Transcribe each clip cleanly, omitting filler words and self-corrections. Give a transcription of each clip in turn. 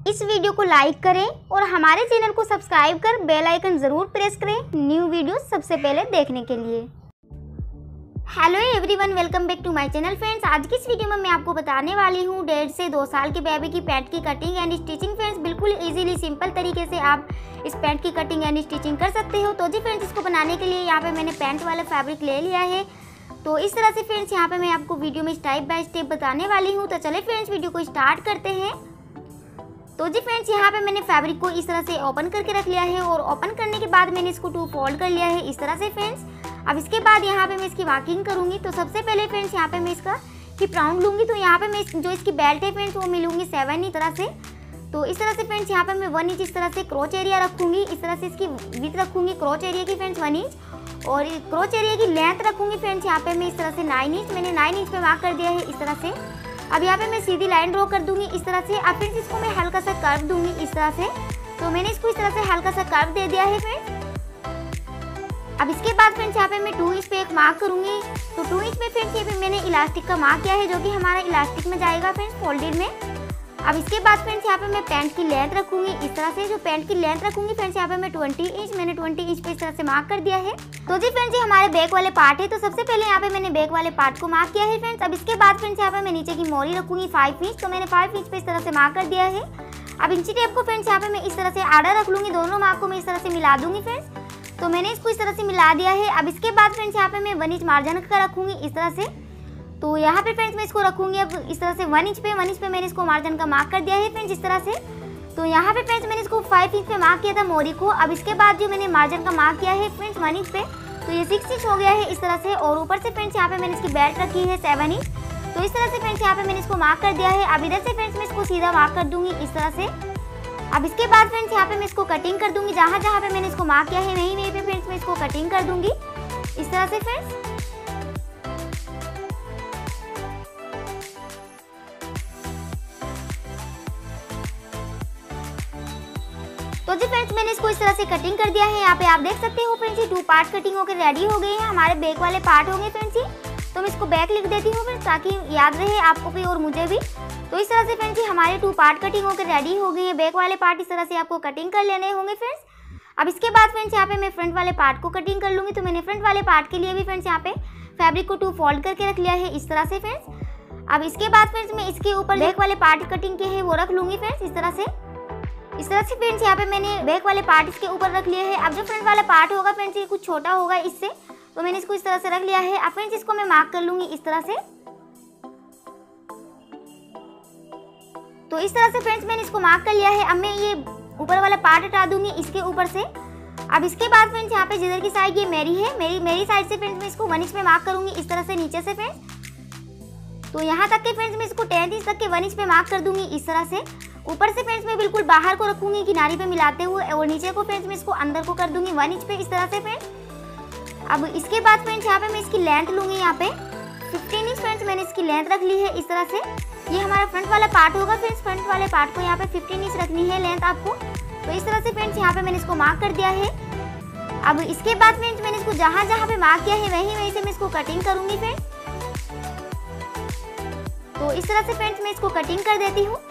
इस वीडियो को लाइक करें और हमारे चैनल को सब्सक्राइब कर बेल आइकन जरूर प्रेस करें न्यू वीडियो सबसे पहले देखने के लिए। Hello everyone, welcome back to my channel friends. आज की इस वीडियो में मैं आपको बताने वाली हूँ 1.5 से 2 साल के बेबी की पैंट की कटिंग एंड स्टिचिंग। फ्रेंड्स बिल्कुल इजीली सिंपल तरीके से आप इस पैंट की कटिंग एंड स्टिचिंग कर सकते हो। तो जी फ्रेंड्स, इसको बनाने के लिए यहाँ पे मैंने पैंट वाला फैब्रिक ले लिया है। तो इस तरह से फ्रेंड्स यहाँ पे मैं आपको वीडियो में स्टेप बाय स्टेप बताने वाली हूँ। तो चले फ्रेंड्स वीडियो को स्टार्ट करते हैं। तो जी फ्रेंड्स, यहाँ पे मैंने फैब्रिक को इस तरह से ओपन करके रख लिया है और ओपन करने के बाद मैंने इसको 2 फोल्ड कर लिया है इस तरह से फ्रेंड्स। अब इसके बाद यहाँ पे मैं इसकी मार्किंग करूँगी। तो सबसे पहले फ्रेंड्स यहाँ पे मैं इसका हिप राउंड लूँगी। तो यहाँ पे मैं जो इसकी बेल्ट है फ्रेंड्स वो मिलूँगी 7 इस तरह से। तो इस तरह से फ्रेंड्स यहाँ पे मैं 1 इंच इस तरह से क्रोच एरिया रखूँगी। इस तरह से इसकी विड्थ रखूँगी क्रोच एरिया की फ्रेंड्स 1 इंच, और क्रोच एरिया की लेंथ रखूँगी फ्रेंड्स यहाँ पे मैं इस तरह से 9 इंच। मैंने 9 इंच पे मार्क कर दिया है इस तरह से। अब यहाँ पे मैं सीधी लाइन ड्रॉ कर दूंगी इस तरह से। अब फ्रेंड्स इसको मैं हल्का सा कर्व दूंगी इस तरह से। तो मैंने इसको इस तरह से हल्का सा कर्व दे दिया है फ्रेंड्स। अब इसके बाद फ्रेंड्स यहाँ पे मैं 2 इंच पे एक मार्क करूंगी। तो 2 इंच पे फ्रेंड्स ये पे मैंने इलास्टिक का मार्क किया है जो कि हमारा इलास्टिक में जाएगा फ्रेंड्स फोल्डेड में। अब इसके बाद फ्रेंड्स यहाँ पे मैं पैंट की लेंथ रखूंगी इस तरह से। जो पैंट की लेंथ रखूंगी फ्रेंड्स यहाँ पे मैं 20 इंच, मैंने 20 इंच पे इस तरह से मार्क कर दिया है। तो जी फ्रेंड्स, ये हमारे बैक वाले पार्ट है। तो सबसे पहले यहाँ पे मैंने बैक वाले पार्ट को मार्क किया है फ्रेंड्स। अब इसके बाद फ्रेंड्स यहाँ पे मैं नीचे की मोरी रखूंगी 5 इंच। तो मैंने 5 इंच पे इस तरह से मार्क कर दिया है। अब इंची टेप को फ्रेंड्स यहाँ पे मैं इस तरह से आड़ा रख लूंगी। दोनों मार्क को मैं इस तरह से मिला दूंगी फ्रेंड्स। तो मैंने इसको इस तरह से मिला दिया है। अब इसके बाद फ्रेंड्स यहाँ पे मैं 1 इंच मार्जिन का रखूंगी इस तरह से। तो यहाँ पे फ्रेंड्स मैं इसको रखूंगी अब इस तरह से 1 इंच पे मैंने इसको मार्जिन का मार्क कर दिया है फ्रेंड्स इस तरह से। तो यहाँ पे फ्रेंड्स मैंने इसको 5 इंच पे मार्क किया था मोरी को। अब इसके बाद जो मैंने मार्जिन का मार्क किया है फ्रेंड्स 1 इंच पे, तो ये 6 इंच हो गया है इस तरह से। और ऊपर से फ्रेंड्स यहाँ पे मैंने इसकी बेल्ट रखी है 7 इंच। तो इस तरह से फ्रेंड्स यहाँ पे मैंने इसको मार्क कर दिया है। अब इधर से फ्रेंड्स मैं इसको सीधा मार्क कर दूंगी इस तरह से। अब इसके बाद फ्रेंड्स यहाँ पे मैं इसको कटिंग कर दूंगी। जहाँ जहाँ पे मैंने इसको मार्क किया है वहीं पे फ्रेंड्स मैं इसको कटिंग कर दूंगी इस तरह से फ्रेंड्स। तो जी फ्रेंड्स, मैंने इसको इस तरह से कटिंग कर दिया है। यहाँ पे आप देख सकते हो फ्रेंड्स ये 2 पार्ट कटिंग होकर रेडी हो गए हैं। हमारे बैक वाले पार्ट होंगे फ्रेंड्स ये। तो मैं इसको बैक लिख देती हूँ फ्रेंड्स ताकि याद रहे आपको भी और मुझे भी। तो इस तरह से फ्रेंड्स ये हमारे 2 पार्ट कटिंग होकर रेडी हो गए हैं। बैक वाले पार्ट इस तरह से आपको कटिंग कर लेने होंगे फ्रेंड्स। अब इसके बाद फ्रेंड्स यहाँ पे मैं फ्रंट वाले पार्ट को कटिंग कर लूँगी। तो मैंने फ्रंट वाले पार्ट के लिए भी फ्रेंड्स यहाँ पे फैब्रिक को 2 फोल्ड करके रख लिया है इस तरह से फ्रेंड्स। अब इसके बाद फ्रेंड्स मैं इसके ऊपर बैक वाले पार्ट कटिंग के है वो रख लूँगी फ्रेंड्स इस तरह से। इस तरह से फ्रेंड्स यहाँ पे मैंने बैक वाले पार्ट इसके ऊपर रख लिए है। अब जो फ्रंट वाला पार्ट होगा फ्रेंड्स ये कुछ छोटा होगा इससे, तो मैंने इसको इस तरह से रख लिया है। अब फ्रेंड्स इसको मैं मार्क कर लूंगी इस तरह से। तो इस तरह से फ्रेंड्स मैंने इसको मार्क कर लिया है। अब मैं ये ऊपर वाला पार्ट हटा दूंगी इसके ऊपर से। अब इसके बाद फ्रेंड्स यहाँ पे जिधर की साइड ये मेरी है, मेरी साइड से फ्रेंड्स मैं इसको 1 इंच में मार्क करूंगी इस तरह से नीचे से फ्रेंड्स। तो यहाँ तक के फ्रेंड्स मैं इसको 10 इंच तक के 1 इंच पे मार्क कर दूंगी इस तरह से। ऊपर से फ्रेंड्स मैं बिल्कुल बाहर को रखूंगी किनारे पे मिलाते हुए, और नीचे को फ्रेंड्स मैं इसको अंदर को कर दूंगी 1 इंच पे इस तरह से फ्रेंड्स। अब इसके बाद फ्रेंड्स यहाँ पे मैं इसकी लेंथ लूंगी यहाँ पे 15 इंच फ्रेंड्स मैंने इसकी लेंथ रख ली है इस तरह से। ये हमारा फ्रंट वाला पार्ट होगा फ्रेंड्स। फ्रंट वाले पार्ट को यहाँ पे 15 इंच रखनी है लेंथ आपको। तो इस तरह से फ्रेंड्स यहाँ पे मैंने इसको मार्क कर दिया है। अब इसके बाद फ्रेंड्स मैंने इसको जहाँ जहाँ पे मार्क किया है वहीं से मैं इसको कटिंग करूंगी फ्रेंड्स। तो इस तरह से फ्रेंड्स मैं इसको कटिंग कर देती हूँ।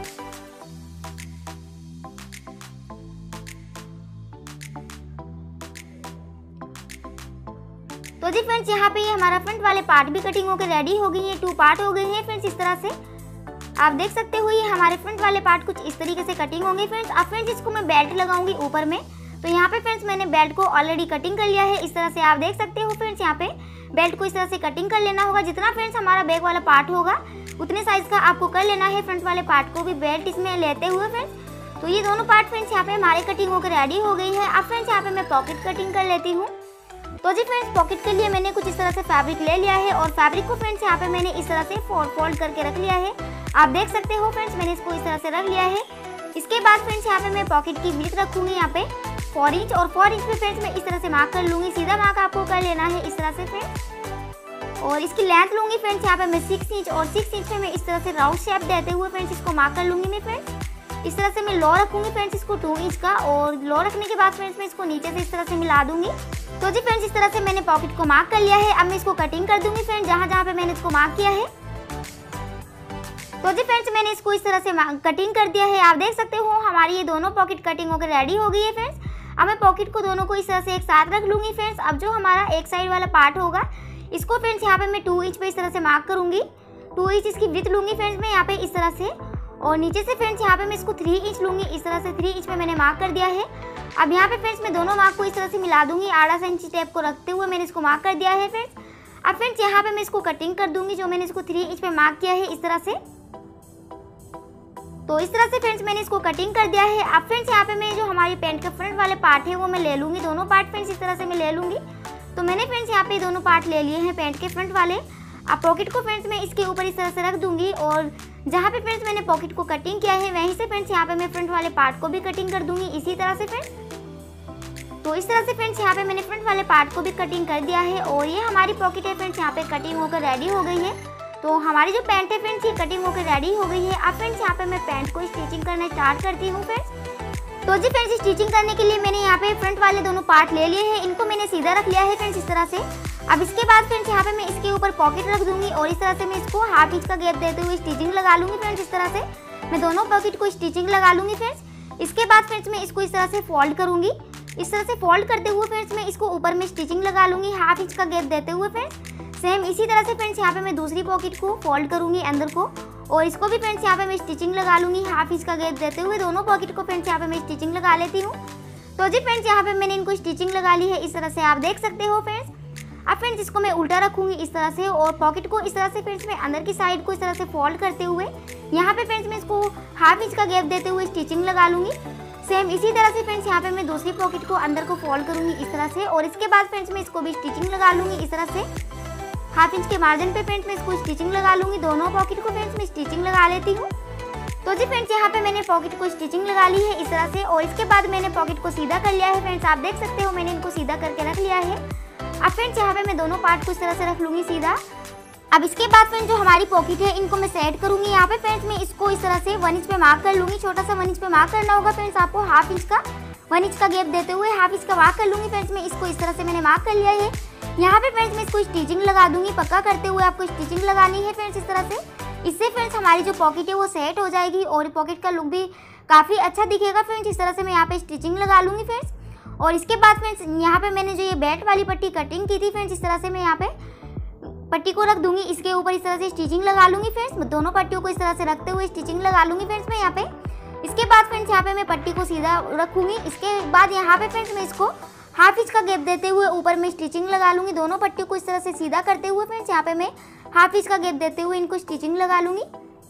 तो जी फ्रेंड्स यहाँ पे ये हमारा फ्रंट वाले पार्ट भी कटिंग होकर रेडी हो गई है। 2 पार्ट हो गए हैं फ्रेंड्स इस तरह से। आप देख सकते हो ये हमारे फ्रंट वाले पार्ट कुछ इस तरीके से कटिंग होंगे फ्रेंड्स। अब फ्रेंड्स इसको मैं बेल्ट लगाऊंगी ऊपर में। तो यहाँ पे फ्रेंड्स मैंने बेल्ट को ऑलरेडी कटिंग कर लिया है इस तरह से। आप देख सकते हो फ्रेंड्स यहाँ पे बेल्ट को इस तरह से कटिंग कर लेना होगा। जितना फ्रेंड्स हमारा बैक वाला पार्ट होगा उतने साइज का आपको कर लेना है फ्रंट वाले पार्ट को भी बेल्ट इसमें लेते हुए फ्रेंड्स। तो ये दोनों पार्ट फ्रेंड्स यहाँ पे हमारे कटिंग होकर रेडी हो गई है। अब फ्रेंड्स यहाँ पे मैं पॉकेट कटिंग कर लेती हूँ। तो जी फ्रेंड्स पॉकेट के लिए मैंने कुछ इस तरह से फैब्रिक ले लिया है, और फैब्रिक को फ्रेंड्स यहाँ पे मैंने इस तरह से फोल्ड करके रख लिया है। आप देख सकते हो फ्रेंड्स मैंने इसको इस तरह से रख लिया है। इसके बाद फ्रेंड्स यहाँ पे मैं पॉकेट की विड्थ रखूंगी यहाँ पे 4 इंच, और 4 इंच पे फ्रेंड्स मैं इस तरह से मार्क कर लूंगी। सीधा मार्क आपको कर लेना है इस तरह से फ्रेंड्स। और इसकी लेंथ लूंगी फ्रेंड्स यहाँ पे मैं 6 इंच, और 6 इंच पे मैं इस तरह से राउंड शेप देते हुए फ्रेंड्स इसको मार्क कर लूंगी मैं फ्रेंड्स। इस तरह से मैं लो रखूंगी फ्रेंड्स इसको 2 इंच का, और लो रखने के बाद फ्रेंड्स मैं इसको नीचे से इस तरह से मिला दूंगी। तो जी फ्रेंड्स इस तरह से मैंने पॉकेट को मार्क कर लिया है। अब मैं इसको कटिंग कर दूंगी फ्रेंड्स जहाँ जहाँ पे मैंने इसको मार्क किया है। तो जी फ्रेंड्स मैंने इसको इस तरह से कटिंग कर दिया है। आप देख सकते हो हमारी ये दोनों पॉकेट कटिंग होकर रेडी हो गई है फ्रेंड्स। अब मैं पॉकेट को दोनों को इस तरह से एक साथ रख लूँगी फ्रेंड्स। अब जो हमारा एक साइड वाला पार्ट होगा इसको फ्रेंड्स यहाँ पे मैं 2 इंच पे इस तरह से मार्क करूँगी। 2 इंच इसकी विड्थ लूँगी फ्रेंड्स मैं यहाँ पे इस तरह से, और नीचे से फ्रेंड्स यहाँ पे मैं इसको 3 इंच लूँगी। इस तरह से 3 इंच पे मैंने मार्क कर दिया है। अब यहाँ पे फ्रेंड्स मैं दोनों मार्क को इस तरह से मिला दूँगी। आधा सा इंची टेप को रखते हुए मैंने इसको मार्क कर दिया है फ्रेंड्स। अब फ्रेंड्स यहाँ पे मैं इसको कटिंग कर दूँगी जो मैंने इसको 3 इंच पे मार्क किया है इस तरह से। तो इस तरह से फ्रेंड्स मैंने इसको कटिंग कर दिया है। अब फ्रेंड्स यहाँ पे मैं जो हमारी पैंट का फ्रंट वाले पार्ट है वो मैं ले लूँगी। दोनों पार्ट फ्रेंड्स इस तरह से मैं ले लूँगी। तो मैंने फ्रेंड्स यहाँ पे दोनों पार्ट ले लिए हैं पैंट के फ्रंट वाले। अब पॉकेट को फ्रेंड्स मैं इसके ऊपर इस तरह से रख दूँगी, और जहाँ पे फ्रेंड्स मैंने पॉकेट को कटिंग किया है वहीं से फ्रेंड्स यहाँ पे मैं फ्रंट वाले पार्ट को भी कटिंग कर दूँगी इसी तरह से फ्रेंड्स। तो इस तरह से फ्रेंड्स यहाँ पे मैंने फ्रंट वाले पार्ट को भी कटिंग कर दिया है, और ये हमारी पॉकेट है फ्रेंड्स यहाँ पे कटिंग होकर रेडी हो गई है। तो हमारी जो पैंट है फ्रेंड्स ये कटिंग होकर रेडी हो गई है। अब फ्रेंड्स यहाँ पे मैं पैंट को स्टिचिंग करना स्टार्ट करती हूँ फ्रेंड्स। तो जी फ्रेंड्स स्टिचिंग करने के लिए मैंने यहाँ पे फ्रंट वाले दोनों पार्ट ले लिए हैं। इनको मैंने सीधा रख लिया है फ्रेंड्स इस तरह से। अब इसके बाद फ्रेंड्स यहाँ पे मैं इसके ऊपर पॉकेट रख दूंगी, और इस तरह से मैं इसको हाफ इंच का गैप देते हुए स्टिचिंग लगा लूँगी फ्रेंड्स। इस तरह से मैं दोनों पॉकेट को स्टिचिंग लगा लूँगी फ्रेंड्स। इसके बाद फ्रेंड्स मैं इसको इस तरह से फोल्ड करूँगी। इस तरह से फोल्ड करते हुए फ्रेंड्स मैं इसको ऊपर में स्टिचिंग लगा लूँगी हाफ इंच का गैप देते हुए फ्रेंड्स। सेम इसी तरह से फ्रेंड्स यहाँ पे मैं दूसरी पॉकेट को फोल्ड करूँगी अंदर को, और इसको भी फ्रेंड्स यहाँ पे मैं स्टिचिंग लगा लूँगी हाफ इंच का गैप देते हुए। दोनों पॉकेट को फ्रेंड्स यहाँ पे मैं स्टिचिंग लगा लेती हूँ। तो जी फ्रेंड्स यहाँ पे मैंने इनको स्टिचिंग लगा ली है इस तरह से, आप देख सकते हो फ्रेंड्स। अब फ्रेंड्स इसको मैं उल्टा रखूँगी इस तरह से, और पॉकेट को इस तरह से फ्रेंड्स मैं अंदर की साइड को इस तरह से फोल्ड करते हुए यहाँ पे फ्रेंड्स मैं इसको हाफ इंच का गैप देते हुए स्टिचिंग लगा लूँगी। सेम इसी तरह से फ्रेंड्स यहाँ पे मैं दूसरी पॉकेट को अंदर को फोल्ड करूँगी इस तरह से, और इसके बाद फ्रेंड्स मैं इसको भी स्टिचिंग लगा लूँगी इस तरह से। हाफ इंच के मार्जिन पे फ्रेंड्स मैं इसको स्टिचिंग लगा लूँगी। दोनों पॉकेट को फ्रेंड्स मैं स्टिचिंग लगा लेती हूँ। तो जी फ्रेंड्स यहाँ पे मैंने पॉकेट को स्टिचिंग लगा ली है इस तरह से, और इसके बाद मैंने पॉकेट को सीधा कर लिया है फ्रेंड्स। आप देख सकते हो मैंने इनको सीधा करके रख लिया है। अब फ्रेंड्स यहाँ पे मैं दोनों पार्ट को इस तरह से रख लूँगी सीधा। अब इसके बाद फ्रेंड्स जो हमारी पॉकेट है इनको मैं सेट करूँगी। यहाँ पे फ्रेंड्स मैं इसको इस तरह से 1 इंच पे मार्क कर लूँगी। छोटा सा 1 इंच पे मार्क करना होगा फ्रेंड्स आपको। हाफ इंच का 1 इंच का गैप देते हुए हाफ इंच का मार्क कर लूँगी फ्रेंड्स। मैं इसको इस तरह से मैंने मार्क कर लिया है। यहाँ पे फ्रेंड्स मैं इसको स्टिचिंग लगा दूंगी। पक्का करते हुए आपको स्टिचिंग लगानी है फ्रेंड्स इस तरह से। इससे फ्रेंड्स हमारी जो पॉकेट है वो सेट हो जाएगी, और पॉकेट का लुक भी काफ़ी अच्छा दिखेगा फ्रेंड्स। इस तरह से मैं यहाँ पे स्टिचिंग लगा लूँगी फ्रेंड्स। और इसके बाद फ्रेंड्स यहाँ पे मैंने जो ये बेल्ट वाली पट्टी कटिंग की थी फ्रेंड्स, इस तरह से मैं यहाँ पे पट्टी को रख दूंगी। इसके ऊपर इस तरह से स्टिचिंग लगा लूँगी फ्रेंड्स। दोनों पट्टियों को इस तरह से रखते हुए स्टिचिंग लगा लूँगी फ्रेंड्स मैं यहाँ पे। इसके बाद फ्रेंड्स यहाँ पे मैं पट्टी को सीधा रखूँगी। इसके बाद यहाँ पे फ्रेंड्स मैं इसको हाफ इंच का गैप देते हुए ऊपर में स्टिचिंग लगा लूँगी। दोनों पट्टियों को इस तरह से सीधा करते हुए फ्रेंड्स यहाँ पे मैं हाफ इंच का गैप देते हुए इनको स्टिचिंग लगा लूँगी।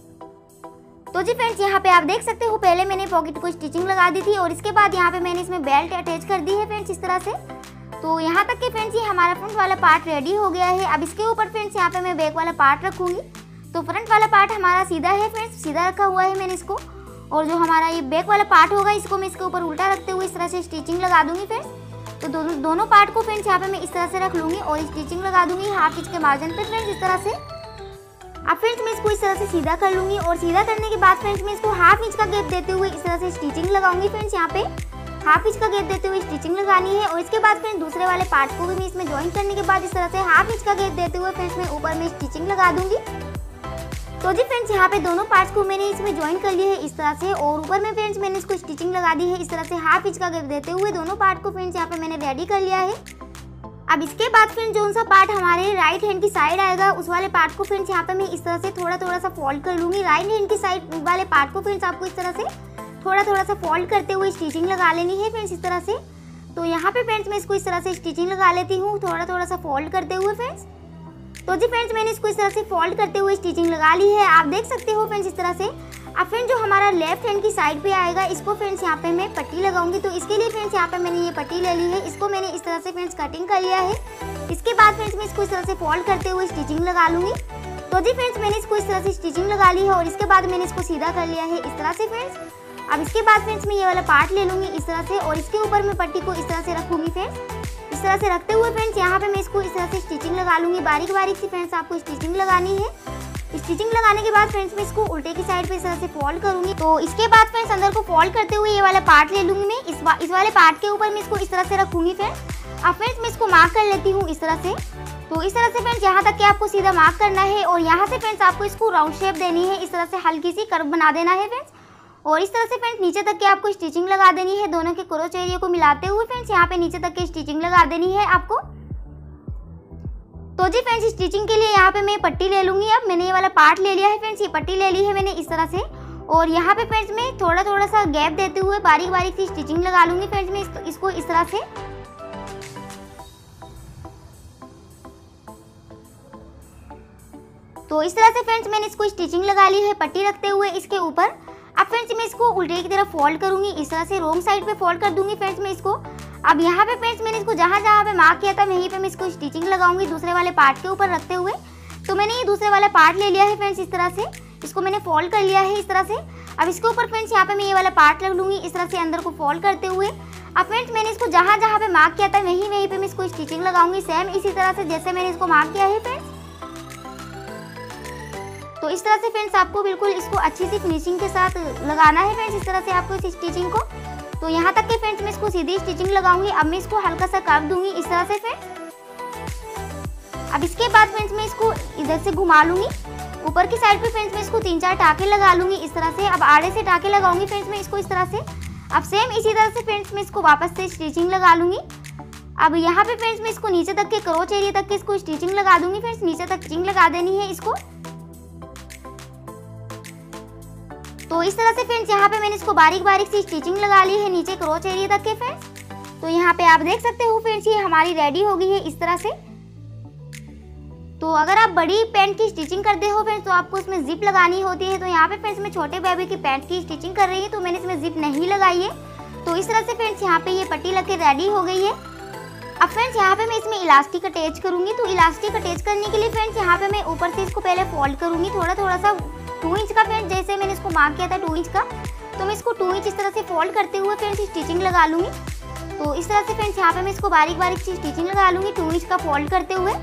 तो जी फ्रेंड्स यहाँ पे आप देख सकते हो पहले मैंने पॉकेट को स्टिचिंग लगा दी थी, और इसके बाद यहाँ पे मैंने इसमें बेल्ट अटैच कर दी है फ्रेंड्स इस तरह से। तो यहाँ तक के फ्रेंड्स ये हमारा फ्रंट वाला पार्ट रेडी हो गया है। अब इसके ऊपर फ्रेंड्स यहाँ पे मैं बैक वाला पार्ट रखूँगी। तो फ्रंट वाला पार्ट हमारा सीधा है फ्रेंड्स, सीधा रखा हुआ है मैंने इसको, और जो हमारा ये बैक वाला पार्ट होगा इसको मैं इसके ऊपर उल्टा रखते हुए इस तरह से स्टिचिंग लगा दूंगी फ्रेंड्स। तो दोनों पार्ट को फ्रेंड्स यहाँ पे मैं इस तरह से रख लूँगी और स्टिचिंग लगा दूंगी हाफ इंच के मार्जिन पे फ्रेंड्स इस तरह से। अब फ्रेंड्स मैं इसको इस तरह से सीधा कर लूँगी, और सीधा करने के बाद फ्रेंड्स मैं इसको हाफ इंच का गैप देते हुए इस तरह से स्टिचिंग लगाऊंगी फ्रेंड्स। यहाँ पे हाफ इंच का गैप देते हुए स्टिचिंग लगानी है, और इसके बाद फ्रेंड्स दूसरे वाले पार्ट को भी मैं इसमें ज्वाइन करने के बाद इस तरह से हाफ इंच का गैप देते हुए फ्रेंड्स मैं ऊपर में स्टिचिंग लगा दूंगी। तो जी फ्रेंड्स यहाँ पे दोनों पार्ट्स को मैंने इसमें ज्वाइन कर लिया है इस तरह से, और ऊपर में फ्रेंड्स मैंने इसको स्टिचिंग लगा दी है इस तरह से हाफ इंच का गैप देते हुए। दोनों पार्ट को फ्रेंड्स यहाँ पे मैंने रेडी कर लिया है। अब इसके बाद फ्रेंड्स जो सा पार्ट हमारे राइट हैंड की साइड आएगा उस वाले पार्ट को फ्रेंड्स यहाँ पे मैं इस तरह से थोड़ा सा फोल्ड कर लूँगी। राइट हैंड की साइड वाले पार्ट को फ्रेंड्स आपको इस तरह से थोड़ा सा फोल्ड करते हुए स्टिचिंग लगा लेनी है फ्रेंड्स इस तरह से। तो यहाँ पे फ्रेंड्स मैं इसको इस तरह से स्टिचिंग लगा लेती हूँ थोड़ा सा फोल्ड करते हुए फ्रेंड्स। तो जी फ्रेंड्स मैंने इसको इस तरह से फोल्ड करते हुए स्टिचिंग लगा ली है, आप देख सकते हो फ्रेंड्स इस तरह से। अब फ्रेंड्स जो हमारा लेफ्ट हैंड की साइड पे आएगा इसको फ्रेंड्स यहाँ पे मैं पट्टी लगाऊंगी। तो इसके लिए फ्रेंड्स यहाँ पे मैंने ये पट्टी ले ली है, इसको मैंने इस तरह से फ्रेंड्स कटिंग कर लिया है। इसके बाद फ्रेंड्स मैं इसको इस तरह से फोल्ड करते हुए स्टिचिंग लगा लूँगी। तो जी फ्रेंड्स मैंने इसको इस तरह से स्टिचिंग लगा ली है और इसके बाद मैंने इसको सीधा कर लिया है इस तरह से फ्रेंड्स। अब इसके बाद फ्रेंड्स मैं ये वाला पार्ट ले लूँगी इस तरह से, और इसके ऊपर मैं पट्टी को इस तरह से रखूँगी फ्रेंड्स। इस तरह से रखते हुए फ्रेंड्स यहाँ पे मैं इसको इस तरह से स्टिचिंग लगा लूँगी। बारीक सी फ्रेंड्स आपको स्टिचिंग लगानी है। स्टिचिंग लगाने के बाद फ्रेंड्स मैं इसको उल्टे की साइड पे इस तरह से फोल्ड करूँगी। तो इसके बाद फ्रेंड्स अंदर को फोल्ड करते हुए ये वाला पार्ट ले लूँगी मैं। इस वाले पार्ट के ऊपर मैं इसको इस तरह से रखूँगी फ्रेंड्स। अब फ्रेंड्स मैं इसको मार्क कर लेती हूँ इस तरह से। तो इस तरह से फ्रेंड्स यहाँ तक कि आपको सीधा मार्क करना है और यहाँ से फ्रेंड्स आपको इसको राउंड शेप देनी है, इस तरह से हल्की सी कर्व बना देना है फ्रेंड्स। और इस तरह से फ्रेंड्स नीचे तक के आपको स्टिचिंग लगा देनी है, दोनों के क्रोच एरिया को मिलाते हुए फ्रेंड्स यहाँ पे नीचे तक के स्टिचिंग लगा देनी है आपको। तो जी फ्रेंड्स स्टिचिंग के लिए यहाँ पे मैं पट्टी ले लूँगी। अब मैंने ये वाला पार्ट ले लिया है फ्रेंड्स, ये पट्टी ले ली है मैंने इस तरह से। और यहाँ पे फ्रेंड्स मैं थोड़ा सा गैप देते हुए बारीक बारीक सी स्टिचिंग लगा लूँगी फ्रेंड्स मैं इसको इस तरह से। तो इस तरह से फ्रेंड्स मैंने इसको स्टिचिंग लगा ली है पट्टी रखते हुए इसके ऊपर। अब फ्रेंड्स मैं इसको उल्टे की तरफ फोल्ड करूंगी, इस तरह से रोंग साइड पे फोल्ड कर दूंगी फ्रेंड्स मैं इसको। अब यहाँ पे फ्रेंड्स मैंने इसको जहाँ पे मार्क किया था वहीं पे मैं इसको स्टिचिंग लगाऊंगी दूसरे वाले पार्ट के ऊपर रखते हुए। तो मैंने ये दूसरे वाला पार्ट ले लिया है फ्रेंड्स इस तरह से, इसको मैंने फोल्ड कर लिया है इस तरह से। अब इसके ऊपर फ्रेंड्स यहाँ पे मैं ये वाला पार्ट रख लूंगी इस तरह से अंदर को फोल्ड करते हुए। अब फ्रेंड्स मैंने इसको जहाँ पे मार्क किया था वहीं पे मैं इसको स्टिचिंग लगाऊंगी सेम इसी तरह से जैसे मैंने इसको मार्क किया है फ्रेंड्स। तो इस तरह से फ्रेंड्स आपको बिल्कुल इसको अच्छी सी फिनिशिंग के साथ लगाना है फ्रेंड्स इस तरह से आपको इस स्टिचिंग को। तो यहाँ तक के फ्रेंड्स मैं इसको सीधी स्टिचिंग लगाऊंगी। अब मैं इसको हल्का सा कर्व दूंगी इस तरह से फ्रेंड्स। अब इसके बाद फ्रेंड्स मैं इसको इधर से घुमा लूंगी ऊपर की साइड पे फ्रेंड्स मैं इसको 3-4 टाके लगा लूंगी इस तरह से। अब आड़े से टाके लगाऊंगी फ्रेंड्स मैं इसको इस तरह से। अब सेम इसी तरह से फ्रेंड्स मैं इसको वापस से स्टिचिंग लगा लूंगी। अब यहाँ पे फ्रेंड्स मैं इसको नीचे तक के क्रोच एरिया तक के इसको स्टिचिंग लगा दूंगी फ्रेंड्स, नीचे तक स्टिचिंग लगा देनी है इसको। तो इस तरह से फ्रेंड्स यहाँ पे मैंने इसको बारीक बारीक सी स्टिचिंग लगा ली है नीचे क्रोच एरिया तक के फ्रेंड्स। तो यहाँ पे आप देख सकते हो फ्रेंड्स ये हमारी रेडी हो गई है इस तरह से। तो अगर आप बड़ी पैंट की स्टिचिंग करते हो फ्रेंड्स तो आपको इसमें जिप लगानी होती है। तो यहाँ पे फ्रेंड्स मैं छोटे बेबी की पैंट की स्टिचिंग कर रही हूँ तो मैंने इसमें जिप नहीं लगाई है। तो इस तरह से फ्रेंड्स यहाँ पे ये पट्टी लग के रेडी हो गई है। अब फ्रेंड्स यहाँ पे मैं इसमें इलास्टिक अटैच करूंगी। तो इलास्टिक अटैच करने के लिए फ्रेंड्स यहाँ पे मैं ऊपर से इसको पहले फोल्ड करूंगी थोड़ा सा 2 इंच का फ्रेंड्स, जैसे मैंने इसको मार्क किया था 2 इंच का। तो मैं इसको 2 इंच इस तरह से फोल्ड करते हुए फ्रेंड्स स्टिचिंग लगा लूंगी। तो इस तरह से फ्रेंड्स यहाँ पे मैं इसको बारीक बारीक सी स्टिचिंग लगा लूंगी 2 इंच का फोल्ड करते हुए।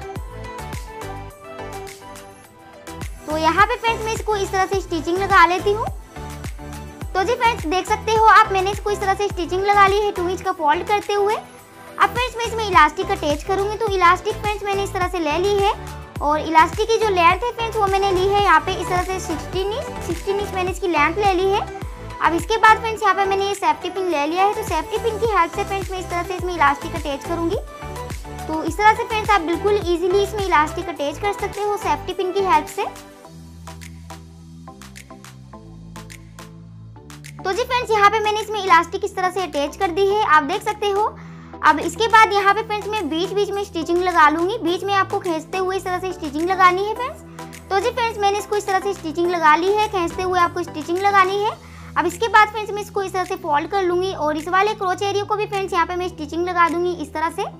तो यहाँ पे फ्रेंड्स मैं इसको इस तरह से स्टिचिंग लगा लेती हूँ। तो जी फ्रेंड्स देख सकते हो आप मैंने इसको इस तरह से स्टिचिंग लगा ली है 2 इंच का फोल्ड करते हुए। अब फ्रेंड्स मैं इसमें इलास्टिक अटैच करूंगी। तो इलास्टिक फ्रेंड्स मैंने इस तरह से ले ली है और इलास्टिक की जो लेंथ है फ्रेंड्स वो मैंने ली है यहाँ पे इस तरह से 16 इंच मैंने इसकी लेंथ ले ली है। अब इसके बाद फ्रेंड्स यहाँ पे मैंने ये सेफ्टी पिन ले लिया है। तो सेफ्टी पिन की हेल्प से फ्रेंड्स मैं इस तरह से इसमें इलास्टिक अटैच करूंगी। तो इस तरह से फ्रेंड्स आप बिल्कुल इजीली इसमें इलास्टिक अटैच कर सकते हो सेफ्टी पिन की हेल्प से। तो जी फ्रेंड्स यहाँ पे मैंने इसमें इलास्टिक इस तरह से अटैच कर दी है, आप देख सकते हो। अब इसके बाद यहाँ पे फ्रेंड्स मैं बीच में स्टिचिंग लगा लूंगी, बीच में आपको खींचते हुए इस तरह से स्टिचिंग लगानी है फ्रेंड्स। तो जी फ्रेंड्स मैंने इसको इस तरह से स्टिचिंग लगा ली है, खींचते हुए आपको स्टिचिंग लगानी है। अब इसके बाद फ्रेंड्स मैं इसको इस तरह से फोल्ड कर लूंगी और इस वाले क्रोच एरिया को भी फ्रेंड्स यहाँ पे मैं स्टिचिंग लगा दूंगी इस तरह से।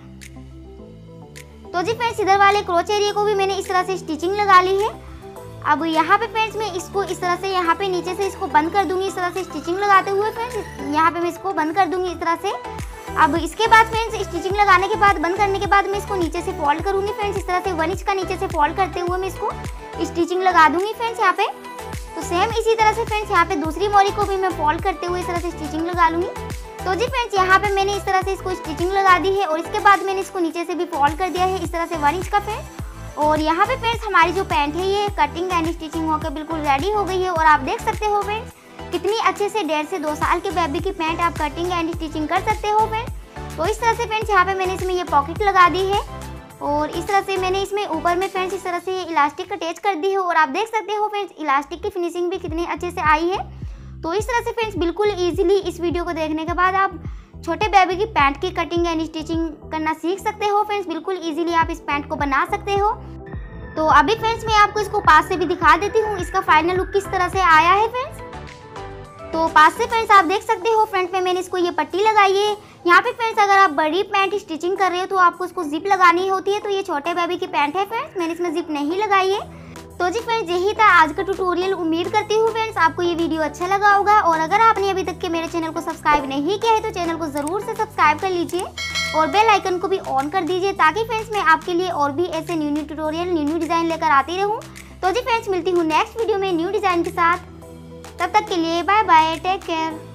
तो जी फ्रेंड्स इधर वाले क्रोच एरिया को भी मैंने इस तरह से स्टिचिंग लगा ली है। अब यहाँ पे फ्रेंड्स मैं इसको इस तरह से यहाँ पे नीचे से इसको बंद कर दूंगी इस तरह से स्टिचिंग लगाते हुए फ्रेंड्स, यहाँ पे मैं इसको बंद कर दूंगी इस तरह से। अब इसके बाद फ्रेंड्स स्टिचिंग लगाने के बाद बंद करने के बाद मैं इसको नीचे से फोल्ड करूंगी फ्रेंड्स, इस तरह से 1 इंच का नीचे से फोल्ड करते हुए मैं इसको स्टिचिंग लगा दूंगी फ्रेंड्स यहाँ पे। तो सेम इसी तरह से फ्रेंड्स यहाँ पे दूसरी मोरी को भी मैं फोल्ड करते हुए इस तरह से स्टिचिंग लगा लूंगी। तो जी फ्रेंड्स यहाँ पे मैंने इस तरह से इसको स्टिचिंग लगा दी है और इसके बाद मैंने इसको नीचे से भी फोल्ड कर दिया है इस तरह से 1 इंच का फ्रेंड्स। और यहाँ पे फ्रेंड्स हमारी जो पैंट है ये कटिंग एंड स्टिचिंग होकर बिल्कुल रेडी हो गई है। और आप देख सकते हो फ्रेंड्स कितनी अच्छे से 1.5 से 2 साल के बेबी की पैंट आप कटिंग एंड स्टिचिंग कर सकते हो फ्रेंड्स। तो इस तरह से फ्रेंड्स यहाँ पे मैंने इसमें ये पॉकेट लगा दी है और इस तरह से मैंने इसमें ऊपर में फ्रेंड्स इस तरह से इलास्टिक अटैच कर दी है। और आप देख सकते हो फ्रेंड्स इलास्टिक की फिनिशिंग भी कितनी अच्छे से आई है। तो इस तरह से फ्रेंड्स बिल्कुल ईजिली इस वीडियो को देखने के बाद आप छोटे बेबी की पैंट की कटिंग एंड स्टिचिंग करना सीख सकते हो फ्रेंड्स। बिल्कुल ईजिली आप इस पैंट को बना सकते हो। तो अभी फ्रेंड्स मैं आपको इसको पास से भी दिखा देती हूँ इसका फाइनल लुक किस तरह से आया है फ्रेंड्स। तो पास से फ्रेंड्स आप देख सकते हो फ्रंट में मैंने इसको ये पट्टी लगाई है। यहाँ पे फ्रेंड्स अगर आप बड़ी पैंट स्टिचिंग कर रहे हो तो आपको इसको जिप लगानी होती है। तो ये छोटे बेबी की पैंट है फ्रेंड्स, मैंने इसमें जिप नहीं लगाई है। तो जी फ्रेंड्स यही था आज का ट्यूटोरियल। उम्मीद करती हूँ फ्रेंड्स आपको ये वीडियो अच्छा लगा होगा। और अगर आपने अभी तक के मेरे चैनल को सब्सक्राइब नहीं किया है तो चैनल को ज़रूर से सब्सक्राइब कर लीजिए और बेल आइकन को भी ऑन कर दीजिए ताकि फ्रेंड्स मैं आपके लिए और भी ऐसे न्यू ट्यूटोरियल न्यू डिज़ाइन लेकर आती रहूँ। तो जी फ्रेंड्स मिलती हूँ नेक्स्ट वीडियो में न्यू डिज़ाइन के साथ। तब तक के लिए बाय बाय, टेक केयर।